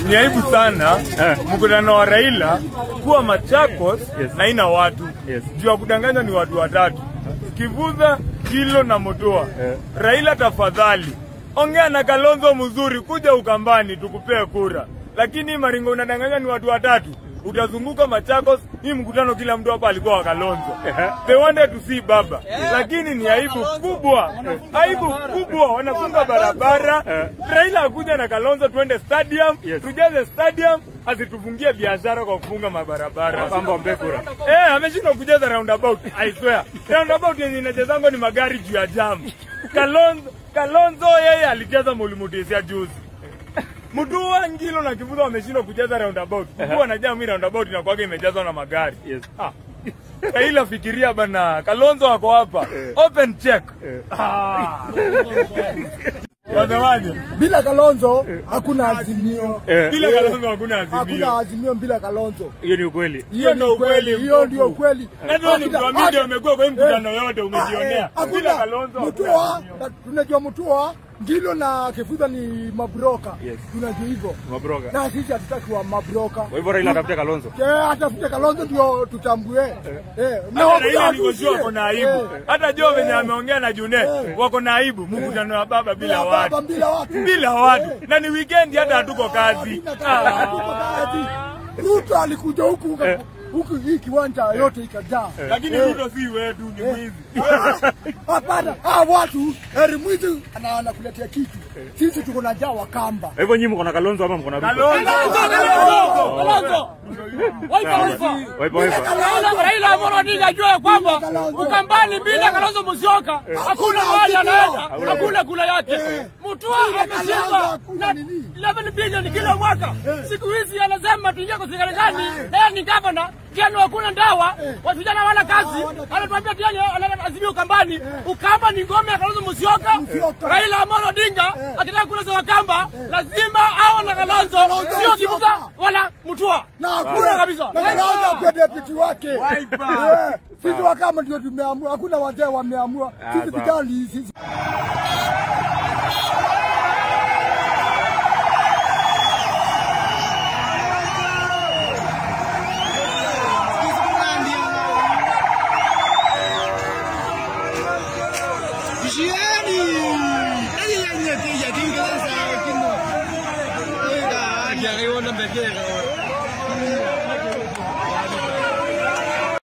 ni aibu sana mkutano wa Raila kuwa Machakos na ina watu. Jua kudanganya ni watu watatu. Kivuza, Kilo na Motoa. Raila tafadhali, ongea na Kalonzo mzuri, kuja Ukambani tukupee kura. Lakini maringo unadanganya ni watu watatu. Utazunguka Machakos, hii mkutano kila mtu hapa alikuwa wa Kalonzo. They wanted to see baba. Lakini ni aibu kubwa. Aibu kubwa, wanafunga barabara. Raila akuja na Kalonzo tuende stadium, tujaze stadium, asitufungie biashara kwa kufunga mabarabara. Pamba mpekura. Ameshindwa kujaza roundabout, I swear. Roundabout yenye inachezango ni magari juu ya jamu. Kalonzo yeye alijaza Mulimutisi ya juzi. Mtua Ngilo na Kivuza wameshindwa kujaza roundabout. Mtua na jamu roundabout inakuwa imejazwa na magari. Raila fikiria bana, Kalonzo wako hapa. Open check. Wanawanje. Bila Kalonzo hakuna Azimio. Bila Kalonzo hakuna Azimio. Hakuna Azimio bila Kalonzo. Hiyo ni ukweli. Hiyo ndio ukweli. Hiyo ndio ukweli. Ndio ni kwa media umekuwa kwa mkutano yote umejionea. Bila Kalonzo. Mtua, tunajua Mtua, Ngilo na Kivuza ni mabroka. Tunajua hivyo. Mabroka. Na sisi hatutaki wa mabroka. Kwa hivyo Raila atafuta Kalonzo. Atafuta Kalonzo ndio tutambue. Na Raila nikojua wako na aibu. Hata Joe venye ameongea na June, wako na aibu. Mkutano wa baba bila watu. Bila watu. Na ni weekend hata hatuko kazi. Ruto alikuja huku hii kiwanja yote ikajaa. Lakini Ruto si wetu, ni mwizi. Hapana, watu mwizi anakuletea kitu. Sisi tuko na jaa Wakamba. Hivyo nyinyi mko na Kalonzo ama mko na Ruto? Kalonzo. Raila Moroni ajue kwamba Ukambani bila Kalonzo Musyoka hakuna wale anaenda, hakuna kula yake. Mtua ameshinda na 11 bilioni kila mwaka. Siku hizi anasema tuingie kwa serikali, yeye ni governor, jana hakuna ndawa, watu vijana wana kazi, anatuambia tena analeta Azimio Ukambani. Ukamba ni ngome ya Kalonzo Musyoka. Raila Moroni akitaka kula za Wakamba lazima awe na Kalonzo, sio Kivuza wala Mtua. Na hakuna kabisa. Na Kalonzo kwa deputy wake. Sisi Wakamba ndio tumeamua, hakuna wazee wameamua. Sisi vijana sisi. Ya